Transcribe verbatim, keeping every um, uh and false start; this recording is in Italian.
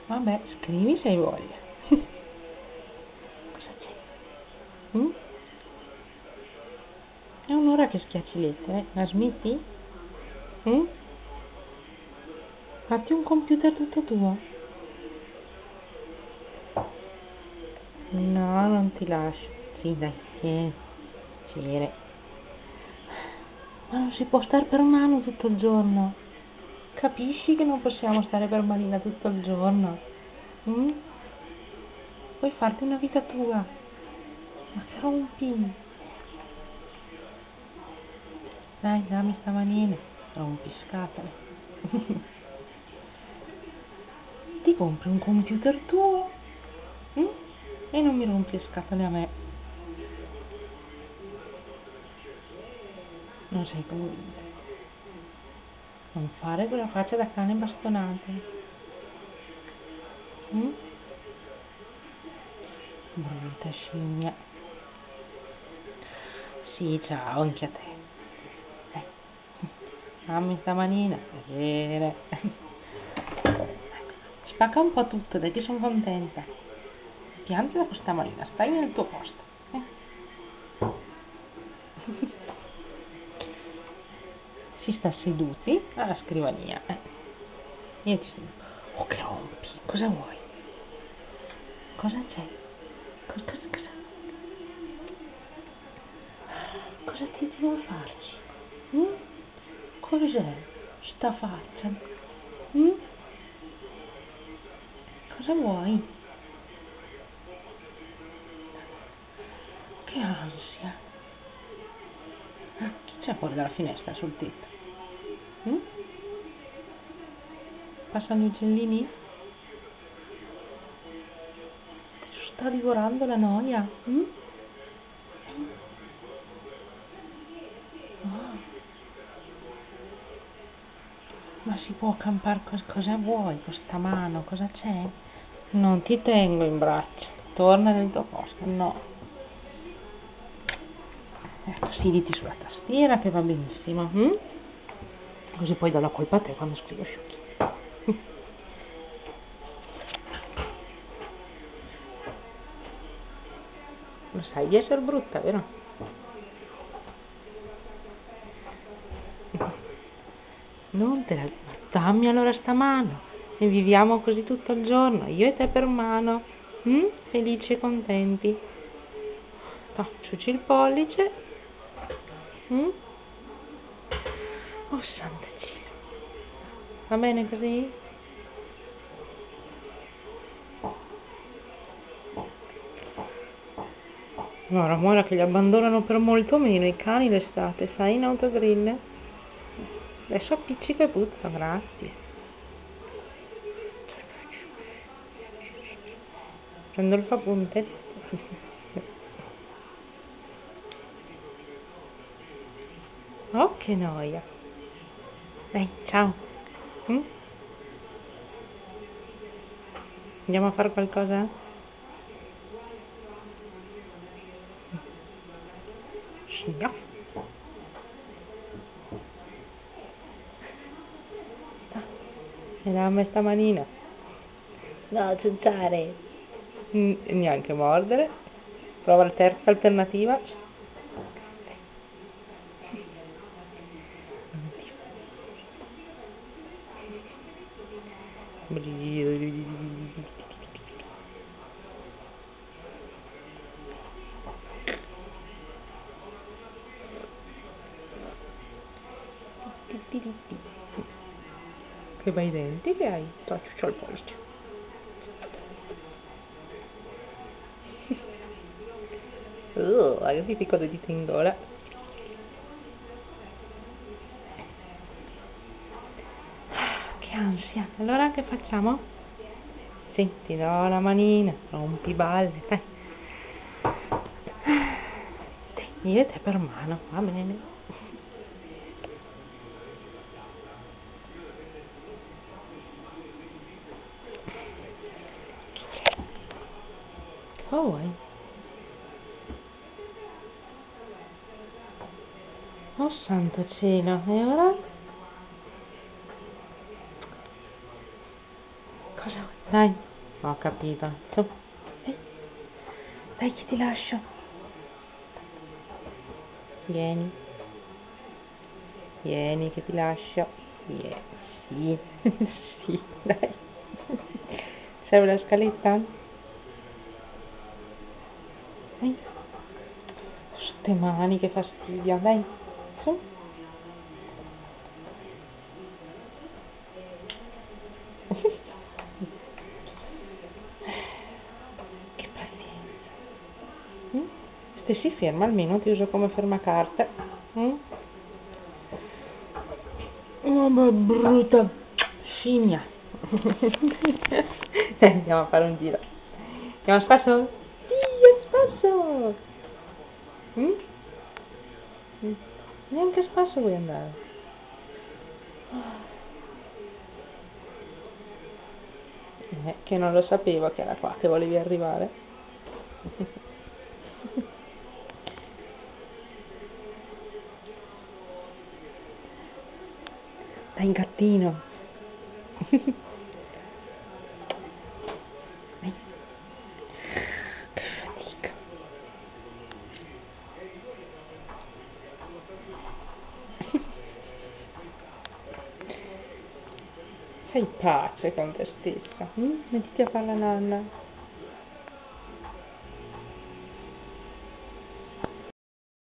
Vabbè, scrivi se hai voglia. Cosa c'è? Mm? È un'ora che schiacci lettere. La smetti? Mm? Fatti un computer tutto tuo. No, non ti lascio. Sì, dai, tieni. Cere. Ma non si può stare per mano tutto il giorno. Capisci che non possiamo stare per manina tutto il giorno? Mm? Puoi farti una vita tua. Ma che rompi? Dai, dammi sta manina. Rompiscatole. Ti compri un computer tuo? Mm? E non mi rompi le scatole a me. Non sei convinta. Non fare quella faccia da cane bastonante. Mm? Brutta scimmia. Sì, ciao, anche a te. Eh. Dammi sta manina. Piacere. Spacca un po' tutto, dai che sono contenta. Piantala questa manina, stai nel tuo posto. Eh. Si sta seduti alla scrivania. Eh. Io ti sento. Oh, che rompi. Cosa vuoi? Cosa c'è? Cosa, cosa, cosa? Cosa ti devo farci? Mm? Cos'è sta faccia? Mm? Cosa vuoi? Che ansia. Ah, chi c'è fuori dalla finestra sul tetto? Mm? Passano gli uccellini? Ti sta divorando la noia? Mm? Oh. Ma si può campare? Cos cosa vuoi con sta mano? Cosa c'è? Non ti tengo in braccio. Torna nel tuo posto. No. Ecco, siediti sulla tastiera che va benissimo. Hm? Così poi do la colpa a te quando scrivo sciocchi. Lo sai di essere brutta, vero? Non te la... Dammi allora sta mano e viviamo così tutto il giorno, io e te per mano, mm? Felici e contenti. No, ciuci il pollice. Mm? Oh santa cielo. Va bene così? No, Ramona, che li abbandonano per molto meno i cani l'estate, sai, in autogrill? Adesso appiccica e puzza, grazie. Prendo il fapunte. Oh, che noia. Dai, ciao. Mm? Andiamo a fare qualcosa? Scimmia. E dammi sta manina. No, ciucciare. Mm, neanche mordere. Prova la terza alternativa. Che bei denti che hai. Ciao, ciao il pollice. Uh, guarda che picco di dito in gola. Che ansia. Allora che facciamo? Sì, ti do la manina, rompi balle, dai. Io e te per mano, va bene. Cosa vuoi? Oh santo cielo, e ora? Cosa vuoi? Dai, ho capito. Su. Dai, dai che ti lascio. Vieni. Vieni che ti lascio. Vieni. Sì. Sì, dai. Serve la scaletta? Dai. Ste mani che fastidio. Dai. Su. Che pazienza. Mm? Se si ferma almeno ti uso come fermacarte. Mm? Oh, ma brutta scimmia. Dai, andiamo a fare un giro. Andiamo a spasso? Sì, a spasso. Mm? Mm. Neanche a spasso vuoi andare? Eh, che non lo sapevo che era qua che volevi arrivare. Dai, gattino. Dai. Che fatica. Fai pace con te stessa. Mm? Mettiti a fare la nanna.